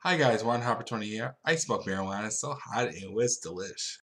Hi guys, warrenharper 20 here. I smoked marijuana, it's so hot it was delish.